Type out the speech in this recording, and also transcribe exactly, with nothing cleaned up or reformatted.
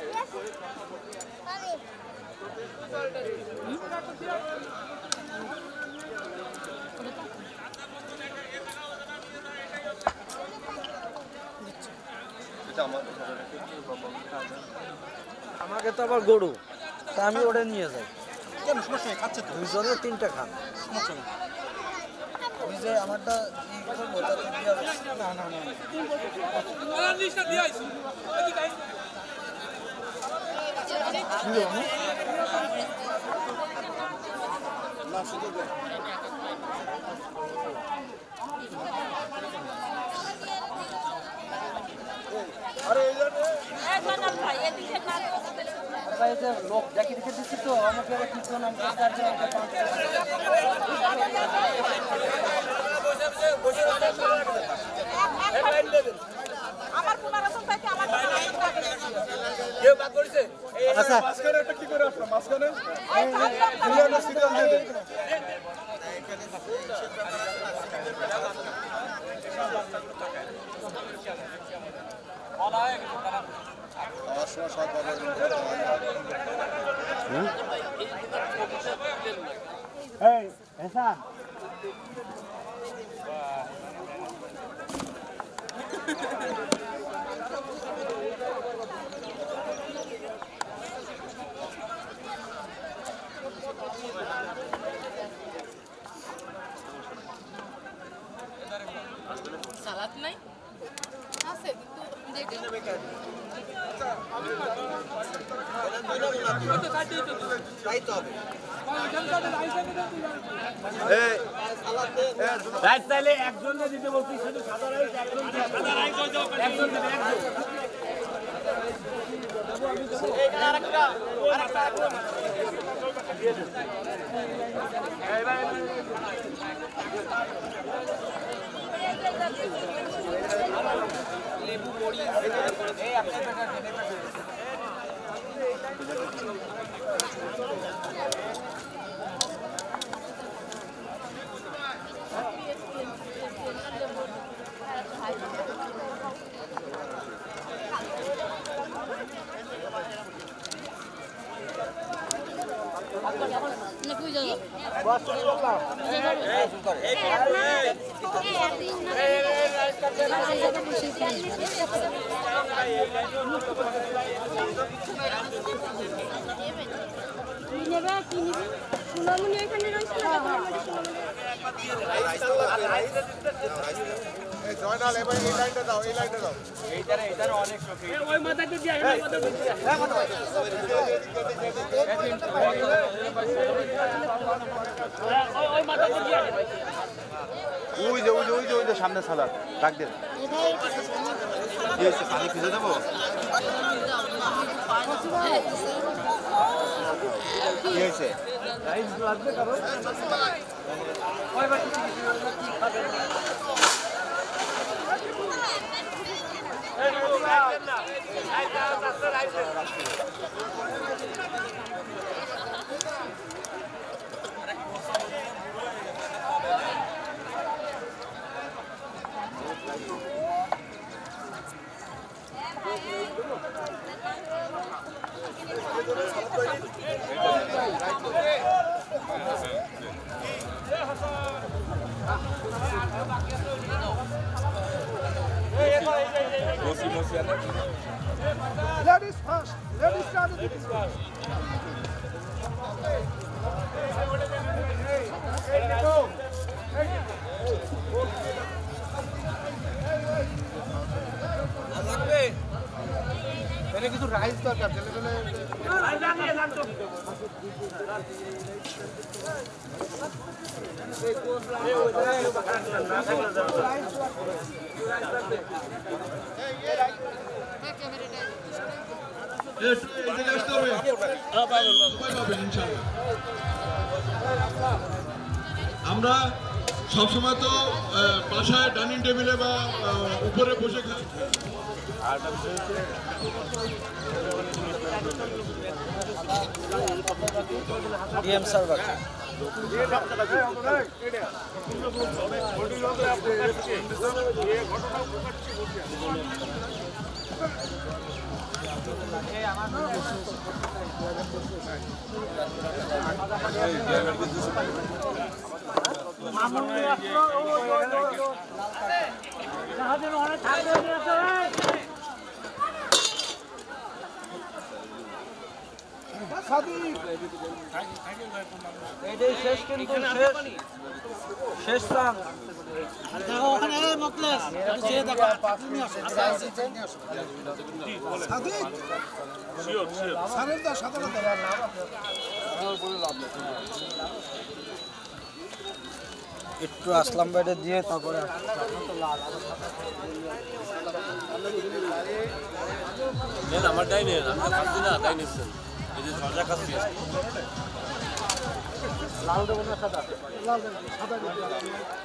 আমাকে তো আবার গরু তা আমি ওটা নিয়ে যাই কেন সমস্যা নেই খাচ্ছে তো দুইজনে তিনটা খান সমস্যা নেই ওই যে আমারটা ই করবো তাতে দিয়া না না না না লিস্টটা দিয়ে আইছি না শুধু আরে এই যে এই জানাল ভাই এদিকে না ভাই যে লোক দেখি দেখে দিছি তো আমাকে আবার কিছু নাম কাজ আছে আমাকে পাঁচ বসে বসে এই লাইন দেন আমার পুনরায় চাইতে আমার কেউ বাদ করেছে আচ্ছা মাসখানে একটা কি করে আসলো মাসখানে এই পুরো সিরিয়াল দিয়ে দেন বলা হয় কিছু তারা আমার সময় সব বদল হুম এই এসান সালাদ নাই আছে কিন্তু দেখেন তাই তো হবে এই রাইস তাইলে একজন দিতে বলছি শুধু সাদা রাইস একজন সাদা রাইস একজন দিতে একজন এই আরেকটা আরেকটা দিয়ে দেন এই ভাই লেবু বড়ি এই আপনি টাকা দেন না কই যাও বাস চলে গেলাম এই সুন্দর এই এই রাইস কাটে না কি নেবে কি নিবি সোনামণি এখানে রইছে না এই জয়নাল এবার এই লাইনটা দাও এই লাইনটা দাও এইটারে এইটারে অনেক শোকে ওই মাথাকে দিয়ে এই মাথাকে দিয়ে হ্যাঁ মাথা ওই ওই মাথাকে দিয়ে ওই যে ওই যে ওই যে ওই যে সামনে সালাদ ডাক দেন কি হইছে পানি ভিজে দেব কি হইছে রাইস লাগবে কারণ ওই বাকি কি খাবে এই রাইস না রাইস না rice Ladies first. Ladies start. Ladies first. এনে কিছু রাইস দরকার ছেলে ছেলে রাইস আনিয়ে যান তো এই কোন এই ওই না থাকলে যাও রাইস লাগবে এই এই রাইস এই এই জায়গায় আসতে হবে হ্যাঁ পাবেন পাবেন ইনশাআল্লাহ আমরা সব সময় তো বাসায় ডাইনিং টেবিলে বা উপরে বসে খাই আরটা বিষয় হচ্ছে ডিএম স্যার বাকি ये सब चला है हम ना केडे छोटी लोग आप ये घटना को कच्ची बोल दिया এইটাই শেষ কিন্তু শেষ শেষ চান ওখানে মকলেস যে দেখো একটু আসলাম বাইরে দিয়ে তারপরে আমার ডাইনে আমি খাচ্ছি না তাই নিচ্ছেন এই যে সজা খাচ্ছি লাল দেবো না সাদা